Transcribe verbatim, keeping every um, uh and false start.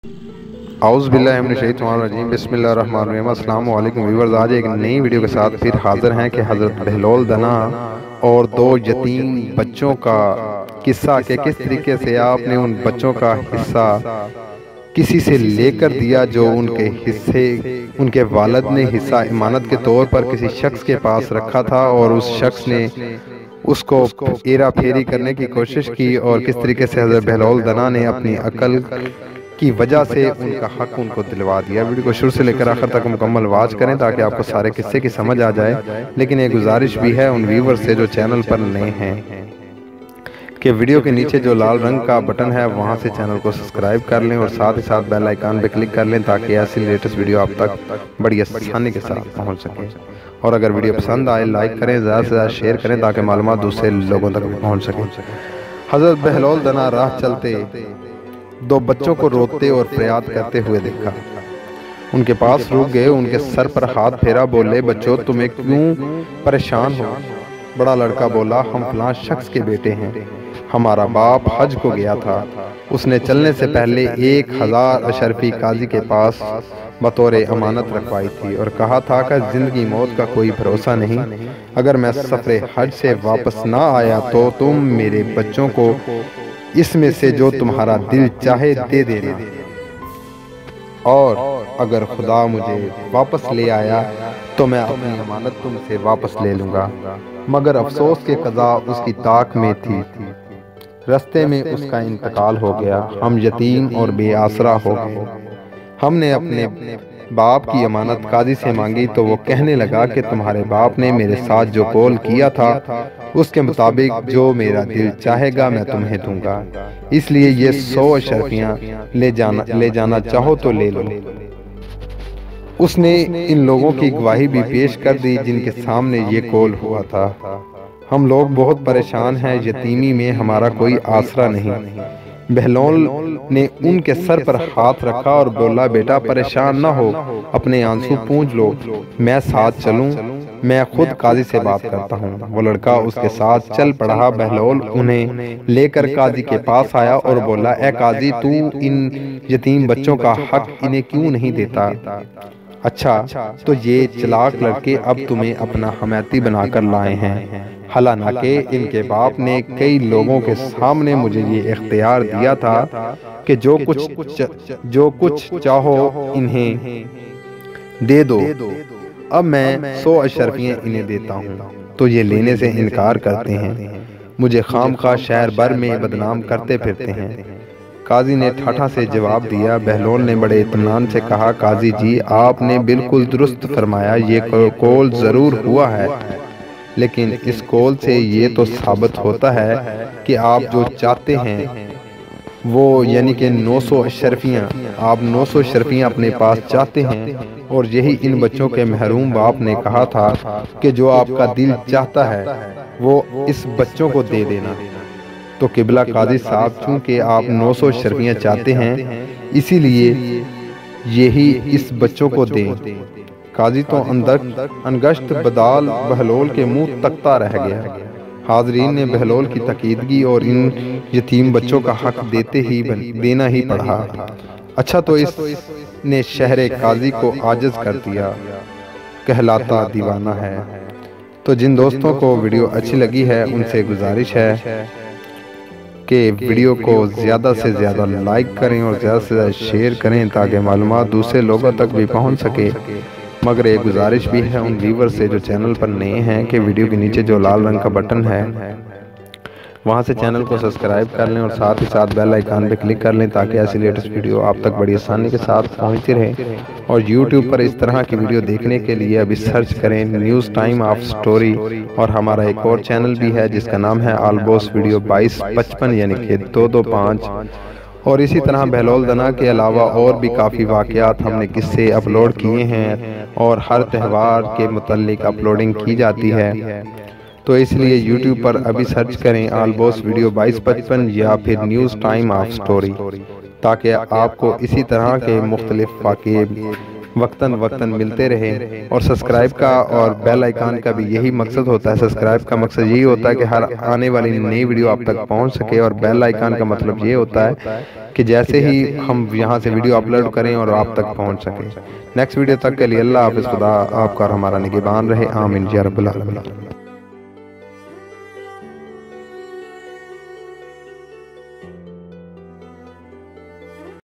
اعوذ باللہ من الشیطان الرجیم، بسم اللہ الرحمن الرحیم۔ السلام علیکم ویورز، آج ایک نئی ویڈیو کے ساتھ پھر حاضر ہیں کہ حضرت بہلول دنا اور دو یتیم بچوں کا قصہ کہ کس طریقے سے آپ نے ان بچوں کا حصہ کسی سے لے کر دیا جو ان کے حصے ان کے والد نے حصہ امانت کے طور پر کسی شخص کے پاس رکھا تھا، اور اس شخص نے اس کو ایرا پھیری کرنے کی کوشش کی، اور کس طریقے سے حضرت بہلول دنا نے اپنی عقل کی وجہ سے ان کا حق ان کو دلوا دیا۔ ویڈیو کو شروع سے لے کر آخر تک مکمل واچ کریں تاکہ آپ کو سارے قصے کی سمجھ آ جائے۔ لیکن ایک گزارش بھی ہے ان ویور سے جو چینل پر نئے ہیں کہ ویڈیو کے نیچے جو لال رنگ کا بٹن ہے وہاں سے چینل کو سبسکرائب کر لیں، اور ساتھ ہی ساتھ بیل آئیکن پہ کلک کر لیں تاکہ ایسی لیٹسٹ ویڈیو آپ تک بڑی آسانی کے ساتھ پہنچ سکے۔ اور اگر ویڈیو پسند آئے لائک کریں، زیادہ سے زیادہ شیئر کریں تاکہ معلومات دوسرے لوگوں تک بھی پہنچ سکیں۔ حضرت بہلول دنا راہ چلتے دو بچوں کو روتے اور فریاد کرتے ہوئے دیکھا۔ ان کے پاس رک گئے، ان کے سر پر ہاتھ پھیرا، بولے بچوں تمہیں کیوں پریشان ہو؟ بڑا لڑکا بولا ہم فلاں شخص کے بیٹے ہیں، ہمارا باپ حج کو گیا تھا، اس نے چلنے سے پہلے ایک ہزار اشرفی قاضی کے پاس بطور امانت رکھوائی تھی، اور کہا تھا کہ زندگی موت کا کوئی بھروسہ نہیں، اگر میں سفر حج سے واپس نہ آیا تو تم میرے بچوں کو اس میں سے جو تمہارا دل چاہے دے دینا، اور اگر خدا مجھے واپس لے آیا تو میں اپنی امانت تم سے واپس لے لوں گا۔ مگر افسوس کہ قضا اس کی طاق میں تھی، رستے میں اس کا انتقال ہو گیا، ہم یتیم اور بے آسرا ہو گئے۔ ہم نے اپنے باپ کی امانت قاضی سے مانگی تو وہ کہنے لگا کہ تمہارے باپ نے میرے ساتھ جو قول کیا تھا اس کے مطابق جو میرا دل چاہے گا میں تمہیں دوں گا، اس لیے یہ سو اشرفیاں لے جانا لے جانا چاہو تو لے لو۔ اس نے ان لوگوں کی گواہی بھی پیش کر دی جن کے سامنے یہ قول ہوا تھا۔ ہم لوگ بہت پریشان ہیں، یتیمی میں ہمارا کوئی آسرا نہیں۔ بہلول نے ان کے سر پر ہاتھ رکھا اور بولا بیٹا پریشان نہ ہو، اپنے آنسو پونچھ لو، میں ساتھ چلوں، میں خود قاضی سے بات کرتا ہوں۔ وہ لڑکا اس کے ساتھ چل پڑا۔ بہلول انہیں لے کر قاضی کے پاس آیا اور بولا اے قاضی تو ان یتیم بچوں کا حق انہیں کیوں نہیں دیتا؟ اچھا تو یہ چلاک لڑکے اب تمہیں اپنا حمایتی بنا کر لائے ہیں، حالانکہ ان کے باپ نے کئی لوگوں کے سامنے مجھے یہ اختیار دیا تھا کہ جو کچھ جو کچھ چاہو انہیں دے دو، اب میں سو اشرفیاں انہیں دیتا ہوں تو یہ لینے سے انکار کرتے ہیں، مجھے خام خواہ شہر بھر میں بدنام کرتے پھرتے ہیں۔ قاضی نے ٹھاٹھا سے جواب دیا۔ بہلول نے بڑے اطمینان سے کہا قاضی جی آپ نے بالکل درست فرمایا، یہ قول ضرور ہوا ہے، لیکن اس قول سے یہ تو ثابت ہوتا ہے کہ آپ جو چاہتے ہیں وہ یعنی کہ نو سو اشرفیاں آپ نو سو اشرفیاں اپنے پاس چاہتے ہیں، اور یہی ان بچوں کے محروم باپ نے کہا تھا کہ جو آپ کا دل چاہتا ہے وہ اس بچوں کو دے دینا۔ تو قبلہ قاضی صاحب چونکہ آپ نو سو اشرفیاں چاہتے ہیں اسی لیے یہی اس بچوں کو دیں۔ قاضی تو انگشت بدال بہلول کے منہ تکتا رہ گیا۔ حاضرین نے بہلول کی تقیدگی اور ان یتیم بچوں کا حق دیتے ہی دینا ہی پڑا۔ اچھا تو اس نے شہر قاضی کو عاجز کر دیا، کہلاتا دیوانہ ہے۔ تو جن دوستوں کو ویڈیو اچھی لگی ہے ان سے گزارش ہے کہ ویڈیو کو زیادہ سے زیادہ لائک کریں اور زیادہ سے زیادہ شیئر کریں تاکہ معلومات دوسرے لوگوں تک بھی پہنچ سکے۔ مگر ایک گزارش بھی ہے ان ویور سے جو چینل پر نئے ہیں کہ ویڈیو کے نیچے جو لال رنگ کا بٹن ہے وہاں سے چینل کو سبسکرائب کر لیں، اور ساتھ ہی ساتھ بیل آئیکن پہ کلک کر لیں تاکہ ایسی لیٹسٹ ویڈیو آپ تک بڑی آسانی کے ساتھ پہنچتی رہے۔ اور یوٹیوب پر اس طرح کی ویڈیو دیکھنے کے لیے ابھی سرچ کریں نیوز ٹائم آف سٹوری، اور ہمارا ایک اور چینل بھی ہے جس کا نام ہے آلبوس ویڈیو بائیس پچپن یعنی کہ دو دو پانچ۔ اور اسی طرح بہلول دنا کے علاوہ اور بھی کافی واقعات ہم نے قصے اپلوڈ کیے ہیں، اور ہر تہوار کے متعلق اپلوڈنگ کی جاتی ہے، تو اس لیے یوٹیوب پر ابھی سرچ کریں آلبوس ویڈیو بائیس پچپن یا پھر نیوز ٹائم آف سٹوری، تاکہ آپ کو اسی طرح کے مختلف واقعے وقتاً وقتاً ملتے رہے، اور سبسکرائب کا اور بیل آئیکن کا بھی یہی مقصد ہوتا ہے۔ سبسکرائب کا مقصد یہی ہوتا ہے کہ ہر آنے والی نئی ویڈیو آپ تک پہنچ سکے، اور بیل آئیکن کا مطلب یہ ہوتا ہے کہ جیسے ہی ہم یہاں سے ویڈیو اپلوڈ کریں اور آپ تک پہنچ سکے۔ نیکسٹ ویڈیو تک کے لیے اللہ حافظ، خدا آپ کا اور ہمارا نگہبان رہے، آمین یا رب العالمین۔